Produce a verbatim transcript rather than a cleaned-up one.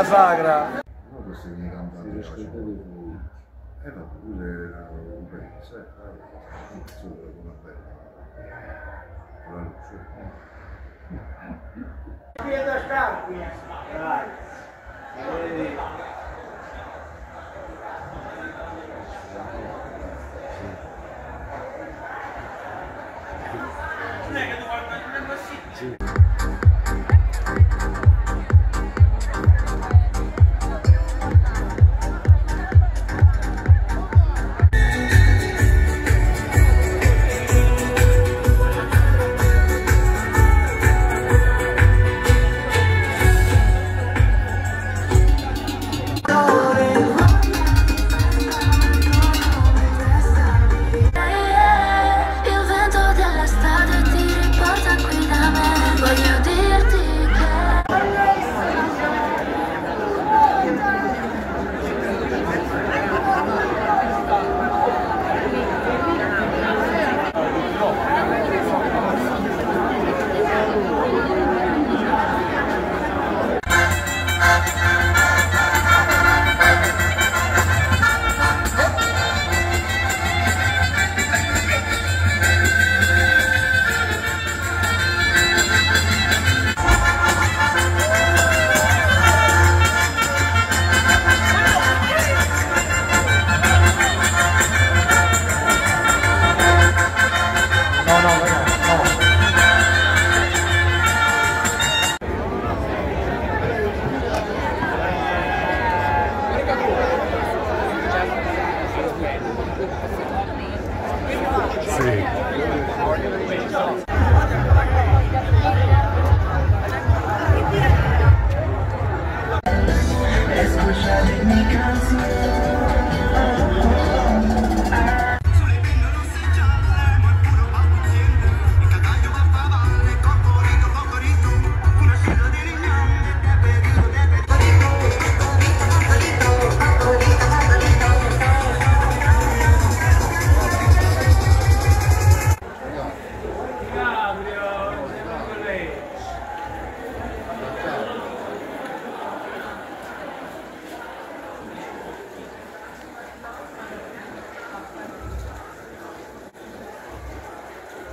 sagra. No, questi che cantano. Si riscaldate voi. Eh no, pure un pezzo, eh. Sopra come bella. La luce. Pietro Scarpi. Dai. Non è che tu guardi, non è possibile.